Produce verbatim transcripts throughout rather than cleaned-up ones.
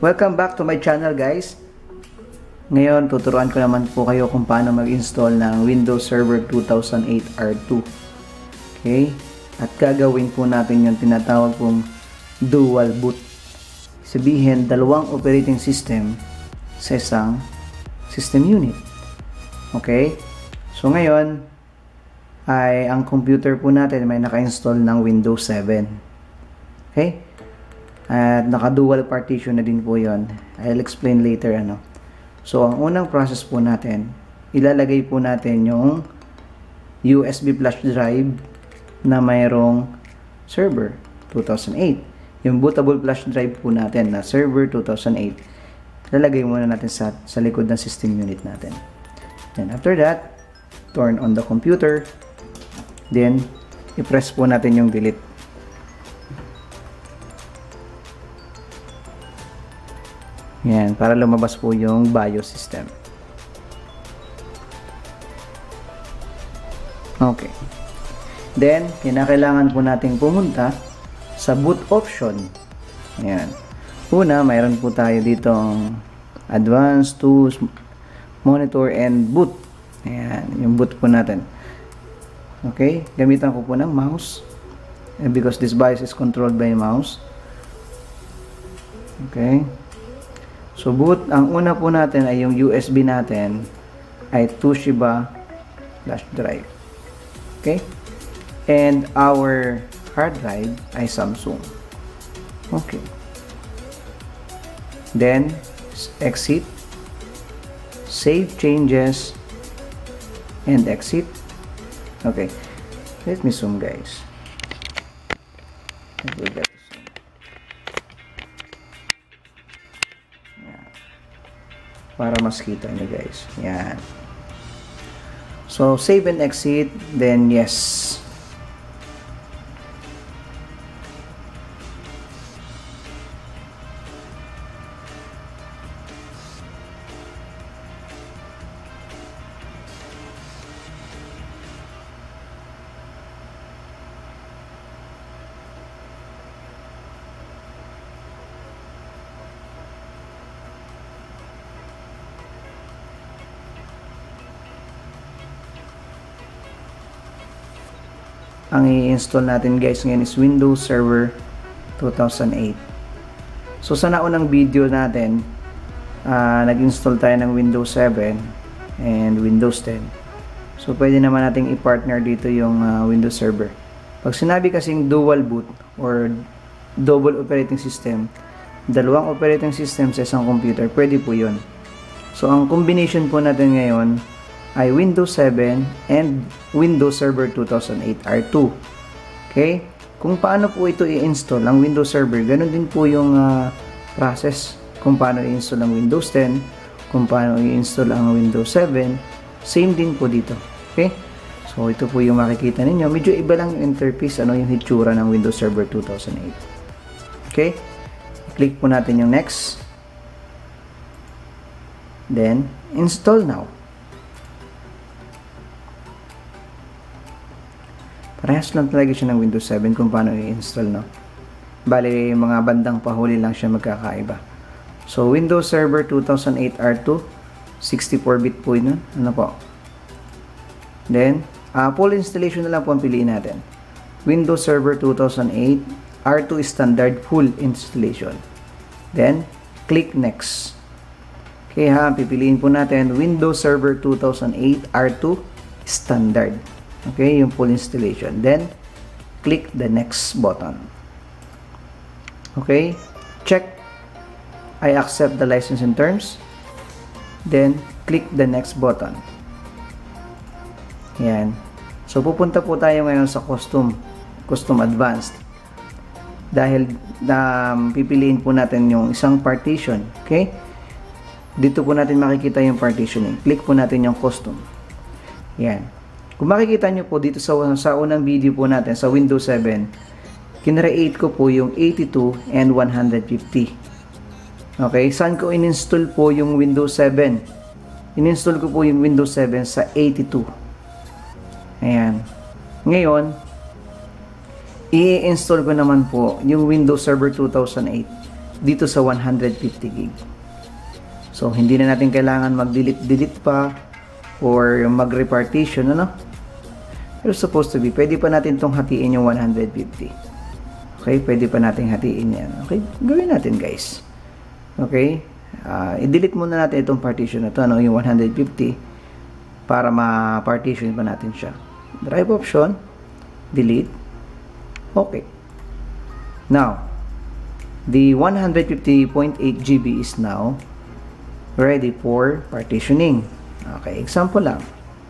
Welcome back to my channel, guys. Ngayon, tuturuan ko naman po kayo kung paano mag-install ng Windows Server two thousand eight R two. Okay? At gagawin po natin yung tinatawag pong dual boot. Sabihin, dalawang operating system sa isang system unit. Okay? So, ngayon, ay ang computer po natin may naka-install ng Windows seven. Okay? At naka-dual partition na din po yon. I'll explain later ano. So, ang unang process po natin, ilalagay po natin yung U S B flash drive na mayroong server two thousand eight. Yung bootable flash drive po natin na server two thousand eight, lalagay muna natin sa, sa likod ng system unit natin. Then, after that, turn on the computer. Then, i-press po natin yung delete. Yan, para lumabas po yung BIOS system. Okay. Then, kinakailangan po nating pumunta sa boot option. Yan. Una, mayroon po tayo dito ang Advanced Tools, Monitor, and Boot. Yan, yung boot po natin. Okay, gamitan ko po ng mouse. And because this BIOS is controlled by mouse. Okay. So, boot, ang una po natin ay yung U S B natin ay Toshiba flash drive. Okay? And our hard drive ay Samsung. Okay. Then, exit, save changes, and exit. Okay. Let me zoom, guys. Let me get para mas kita nyo, guys. Yan. So, save and exit. Then, yes. Ang i-install natin, guys, ngayon is Windows Server two thousand eight. So, sa naunang video natin, uh, nag-install tayo ng Windows seven and Windows ten. So, pwede naman nating i-partner dito yung uh, Windows Server. Pag sinabi kasing dual boot or double operating system, dalawang operating system sa isang computer, pwede po yun. So, ang combination po natin ngayon ay Windows seven and Windows Server two thousand eight R two. Okay? Kung paano po ito i-install ang Windows Server, ganun din po yung uh, process kung paano i-install ang Windows ten, kung paano i-install ang Windows seven, same din po dito. Okay? So, ito po yung makikita ninyo. Medyo iba lang yung interface, ano yung hitsura ng Windows Server two thousand eight. Okay? Click po natin yung next. Then, install now. Parehas lang talaga siya ng Windows seven kung paano i-install, no? Bali, mga bandang pahuli lang siya magkakaiba. So, Windows Server two thousand eight R two, sixty-four bit po yun. Ano po? Then, uh, full installation na lang po ang piliin natin. Windows Server two thousand eight R two Standard Full Installation. Then, click Next. Okay ha, pipiliin po natin Windows Server two thousand eight R two Standard. Okay, yung full installation. Then, click the next button. Okay, check. I accept the license and terms. Then, click the next button. Yan. So, pupunta po tayo ngayon sa custom, custom advanced. Dahil, um, pipiliin po natin yung isang partition. Okay, dito po natin makikita yung partitioning. Click po natin yung custom. Yan. Kung makikita nyo po dito sa, sa unang video po natin sa Windows seven, kinreate ko po yung eighty-two and one fifty. Okay, saan ko in-install po yung Windows seven? In-install ko po yung Windows seven sa eighty-two. Ayan. Ngayon, i-install ko naman po yung Windows Server two thousand eight dito sa one hundred fifty gig. So, hindi na natin kailangan mag-delete-delete pa or mag-repartition, ano? Pero supposed to be, pwede pa natin itong hatiin yung one hundred fifty. Okay, pwede pa natin hatiin yan. Okay, gawin natin guys. Okay, uh, i-delete muna natin itong partition na to, ano, yung one hundred fifty, para ma-partition pa natin siya. Drive option, delete. Okay. Now, the one hundred fifty point eight G B is now ready for partitioning. Okay, example lang.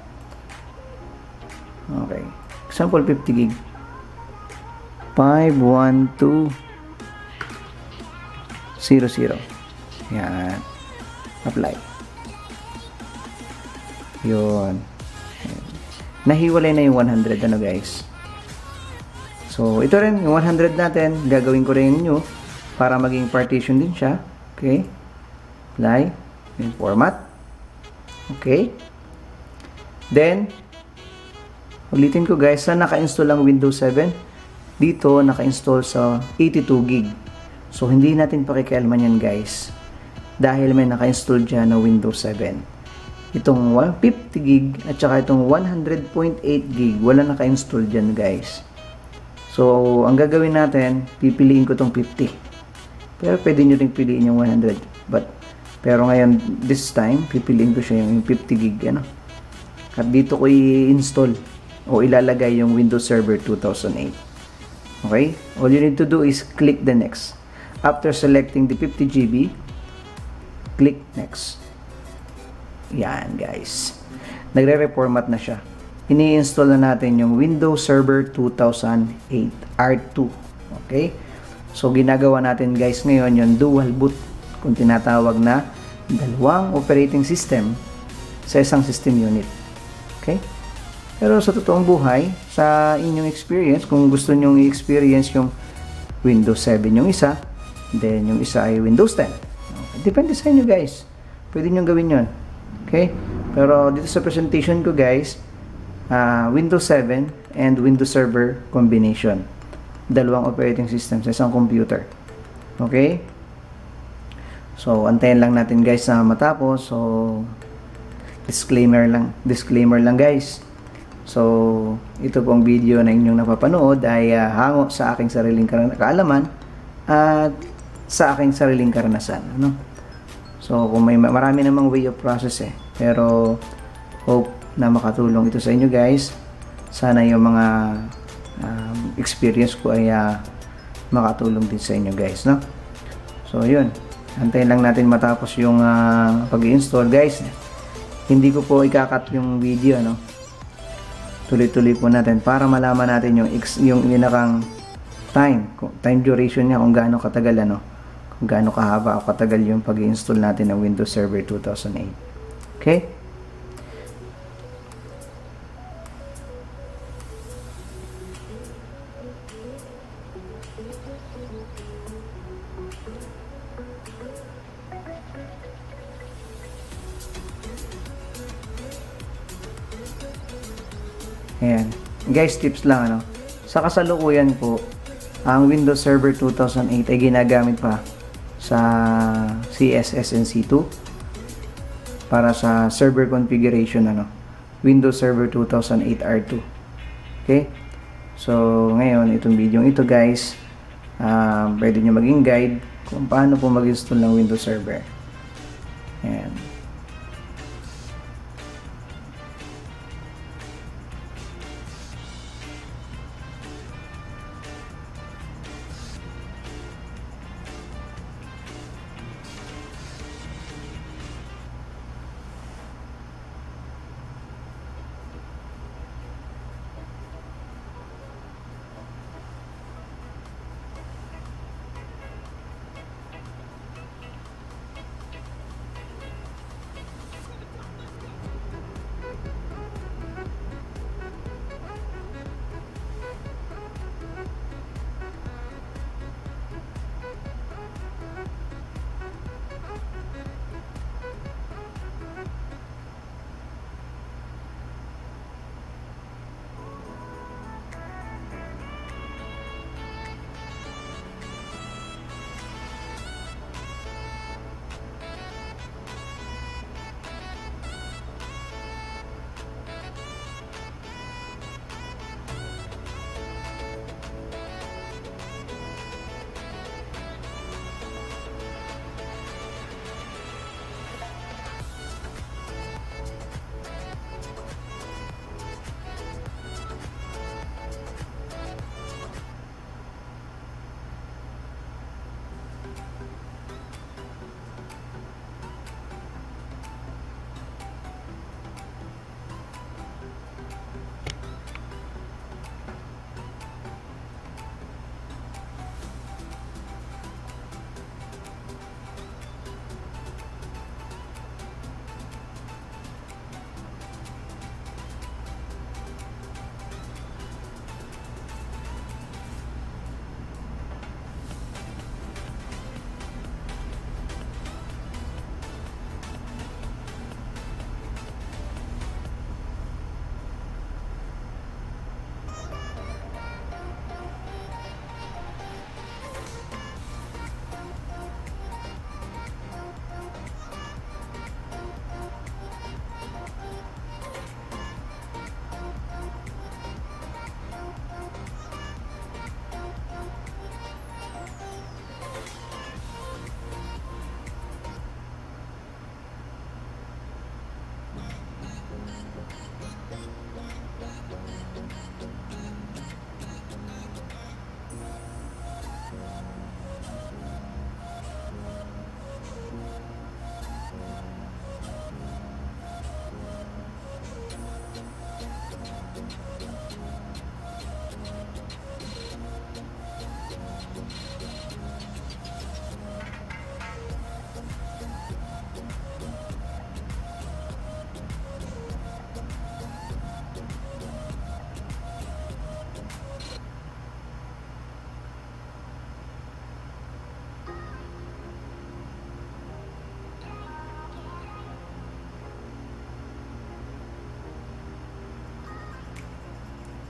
Okay, example fifty gig. five one two zero zero. Yan. Apply. Yun. Nahiwalay na yung one hundred, ano guys. So, ito rin, yung one hundred natin, gagawin ko rin new para maging partition din siya. Okay. Apply. Yung format. Okay. Then, ulitin ko guys, sa naka-install ang Windows seven, dito naka-install sa eighty-two gig. So, hindi natin pakikialaman yan guys. Dahil may naka-install dyan na Windows seven. Itong one hundred fifty gig at saka itong one hundred point eight gig, wala naka-install dyan guys. So, ang gagawin natin, pipiliin ko itong fifty. Pero pwede nyo rin piliin yung one hundred. But, pero ngayon, this time, pipiliin ko siya yung fifty gig. Ano? At dito ko i-install o ilalagay yung Windows Server two thousand eight. Okay? All you need to do is click the next. After selecting the fifty G B, click next. Yan guys. Nagre-reformat na siya. Ini-install na natin yung Windows Server two thousand eight R two. Okay? So, ginagawa natin guys ngayon yung dual boot, kung tinatawag na dalawang operating system sa isang system unit. Okay? Pero sa totoong buhay, sa inyong experience, kung gusto nyong i-experience yung Windows seven yung isa, then yung isa ay Windows ten. Okay. Depende sa inyo guys. Pwede nyong gawin yon. Okay? Pero dito sa presentation ko guys, uh, Windows seven and Windows Server combination. Dalawang operating system sa isang computer. Okay? So, antayin lang natin guys na matapos. So, disclaimer lang. Disclaimer lang guys. So, ito pong video na inyong napapanood ay uh, hango sa aking sariling kaalaman at sa aking sariling karanasan. Ano? So, kung may marami namang way of process eh. Pero, hope na makatulong ito sa inyo guys. Sana yung mga um, experience ko ay uh, makatulong din sa inyo guys. No? So, yun. Antayin lang natin matapos yung uh, pag-install guys. Hindi ko po ikakat yung video, no? Tuloy-tuloy po natin para malaman natin yung yung inakang time, time duration niya, kung gaano katagal, ano, kung gaano kahaba o katagal yung pag-install natin ng Windows Server two thousand eight. Okay? Ayan. Guys, tips lang, ano. Sa kasalukuyan po, ang Windows Server two thousand eight ay ginagamit pa sa C S S and C two para sa server configuration, ano. Windows Server two thousand eight R two. Okay? So, ngayon, itong video ito, guys, um, pwede nyo maging guide kung paano po mag-install ng Windows Server. Ayan.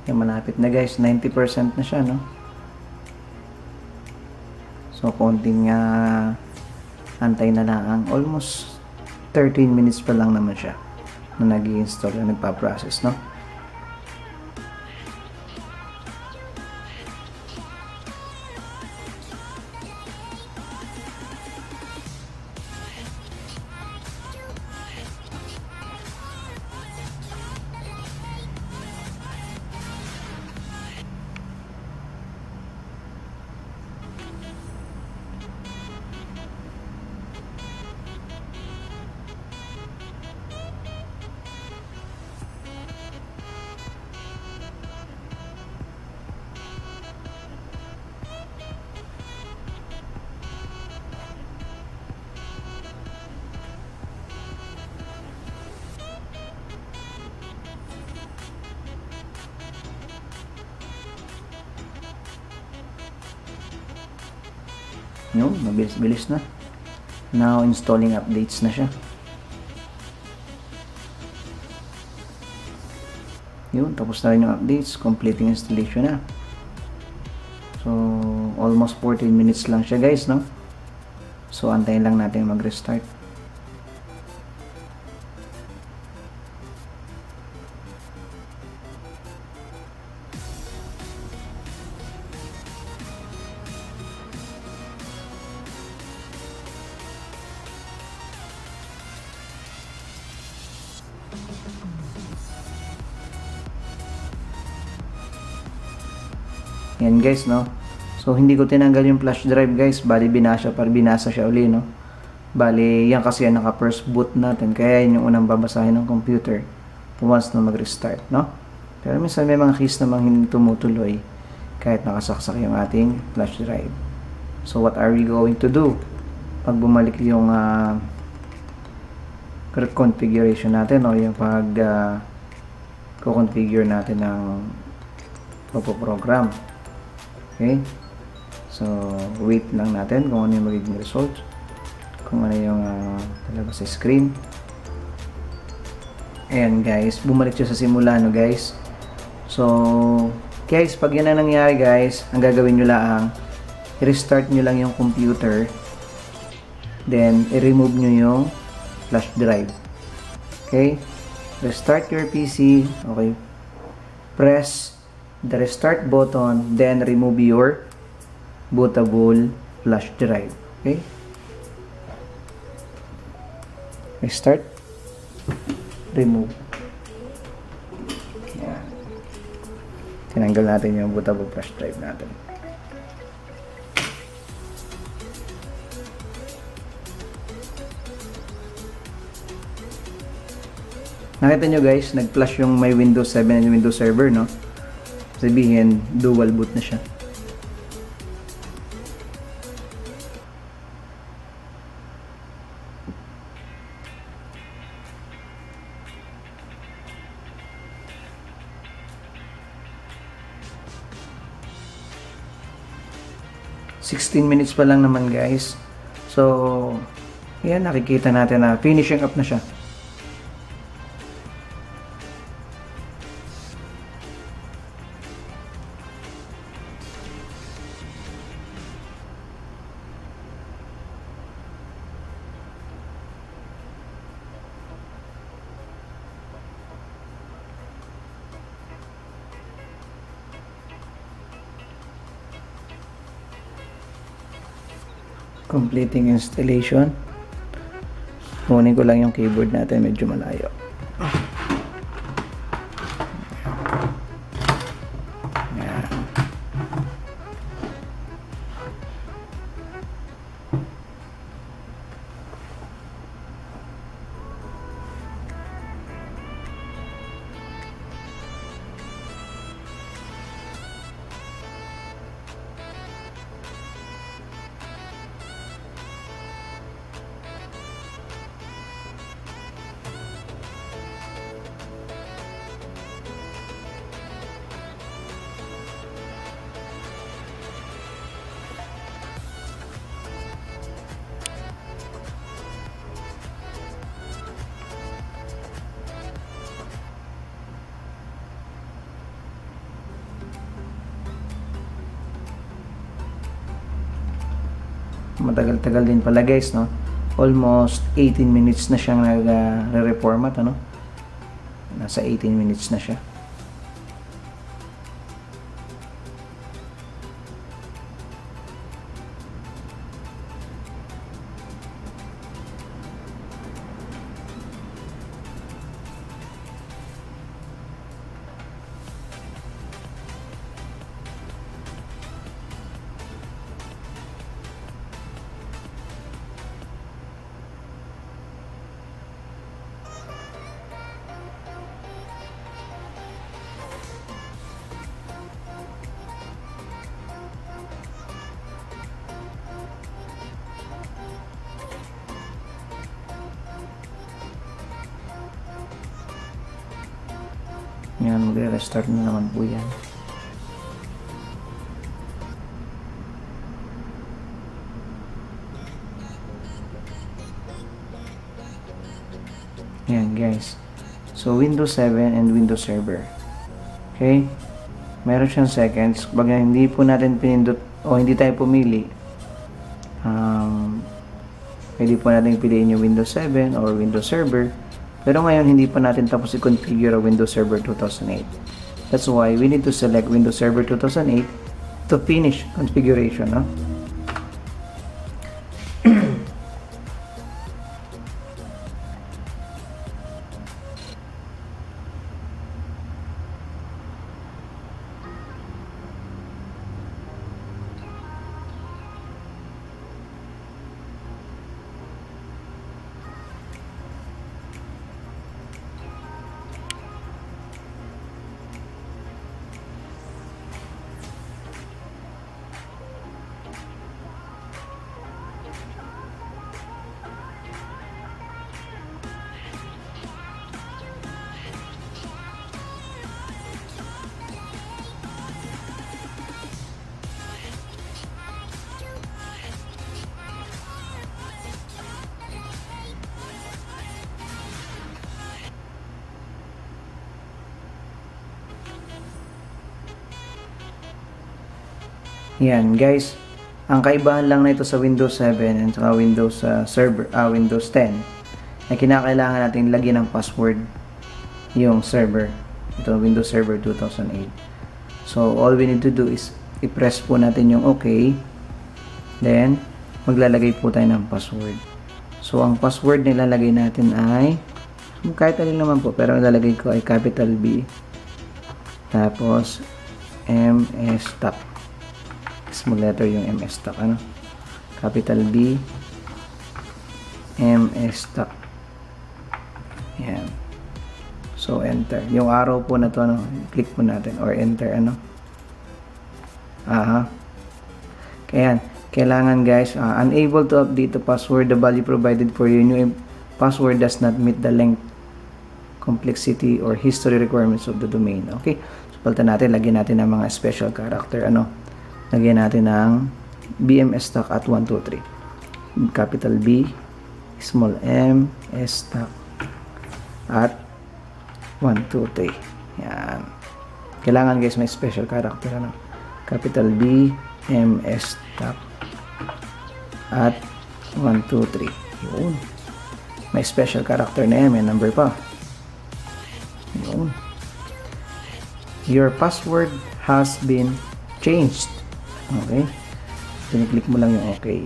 Yan, malapit na guys, ninety percent na siya, no? So, konting uh, antay na lang. Almost thirteen minutes pa lang naman siya na nag-i-install na nagpa-process, no? Yun, mabilis-bilis na. Now, installing updates na siya. Yun, tapos na rin yung updates. Completing installation na. So, almost fourteen minutes lang siya guys, no? So, antayin lang natin mag-restart. Yan guys, no? So, hindi ko tinanggal yung flash drive guys. Bali, binasa pa, binasa siya uli, no? Bali, yan kasi yan naka-first boot natin. Kaya yan yung unang babasahin ng computer once na mag-restart, no? Pero minsan may mga keys namang hindi tumutuloy kahit nakasaksak yung ating flash drive. So, what are we going to do? Pag bumalik yung uh, configuration natin, o yung pag uh, configure natin ng program. Okay? So, wait lang natin kung ano yung magiging result. Kung ano yung uh, talabas sa screen. Ayan guys, bumalik siya sa simula, no guys. So, guys, pag yan ang nangyari guys, ang gagawin nyo lang, i-restart nyo lang yung computer. Then, i-remove nyo yung flash drive. Okay? Restart your P C. Okay? Press the restart button, then remove your bootable flash drive. Okay? Restart. Remove. Yan. Tinanggal natin yung bootable flash drive natin. Nakita nyo guys, nag-flash yung may Windows seven and Windows Server, no? Sabihin, dual boot na siya. sixteen minutes pa lang naman guys. So, yan, nakikita natin na finishing up na siya. Completing installation. Kunin ko lang yung keyboard natin, medyo malayo. Yan. matagal-tagal din pala guys, no? Almost eighteen minutes na siyang nag-reformat, ano? Nasa eighteen minutes na siya. Yan, magre-restart na naman po yan. Yan guys. So, Windows seven and Windows Server. Okay? Meron siyang seconds. Pag hindi po natin pinindot o hindi tayo pumili, um, pwede po natin piliin yung Windows seven or Windows Server. Pero ngayon, hindi pa natin tapos i-configure ang Windows Server two thousand eight. That's why we need to select Windows Server two thousand eight to finish configuration, no? Yan guys, ang kaibahan lang na ito sa Windows seven and saka Windows uh, Server, uh, Windows ten ay kinakailangan natin lagyan ng password yung server. Ito Windows Server two thousand eight. So all we need to do is i-press po natin yung OK, then maglalagay po tayo ng password. So ang password na ilalagay natin ay kahit alin naman po, pero ilalagay ko ay capital B, tapos M S top, small letter yung M S top, ano? Capital B, M S top. Yan. So, enter. Yung arrow po na to, ano, click po natin, or enter, ano? Aha. Kaya, kailangan guys, uh, unable to update the password, the value provided for your new password does not meet the length, complexity, or history requirements of the domain. Okay? So, palitan natin, lagyan natin ng mga special character, ano? Lagyan natin ng B M S stock at one two three. Capital B, small m, S stock at one two three. Yan. Kailangan guys may special character, ano? Capital B, M S stock at one two three. Yun. May special character na yan, may number pa. Yun. Your password has been changed. Okay. Piniklik mo lang yung okay.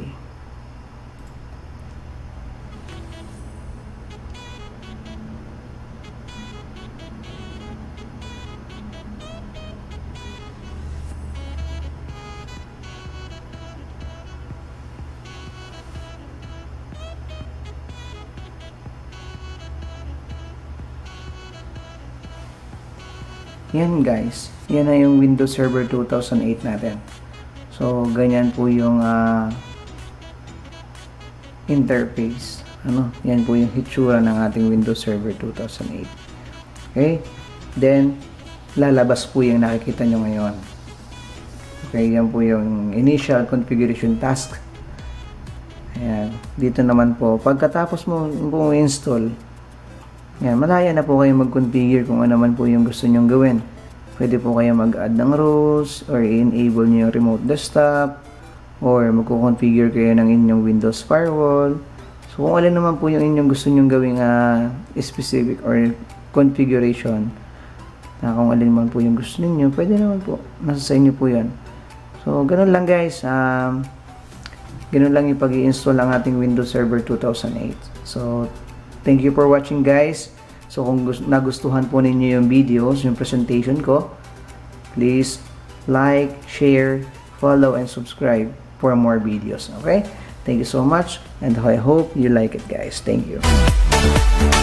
Yan guys. Yan na yung Windows Server two thousand eight natin. So, ganyan po yung uh, interface. Ano? Yan po yung hitsura ng ating Windows Server two thousand eight. Okay? Then, lalabas po yung nakikita nyo ngayon. Okay? Yan po yung initial configuration task. Ayan. Dito naman po, pagkatapos mo po install, yan, malaya na po kayo mag-configure kung ano man po yung gusto nyong gawin. Pwede po kayo mag-add ng rules or i-enable nyo yung remote desktop or magko-configure kayo ng inyong Windows firewall. So, kung alin naman po yung inyong gusto nyong gawing uh, specific or configuration, na kung alin man po yung gusto niyo, pwede naman po. Nasa sa inyo po yan. So, ganun lang guys. Um, ganun lang yung pag-i-install ang ating Windows Server two thousand eight. So, thank you for watching guys. So, kung nagustuhan po ninyo yung videos, yung presentation ko, please like, share, follow, and subscribe for more videos. Okay? Thank you so much, and I hope you like it guys. Thank you.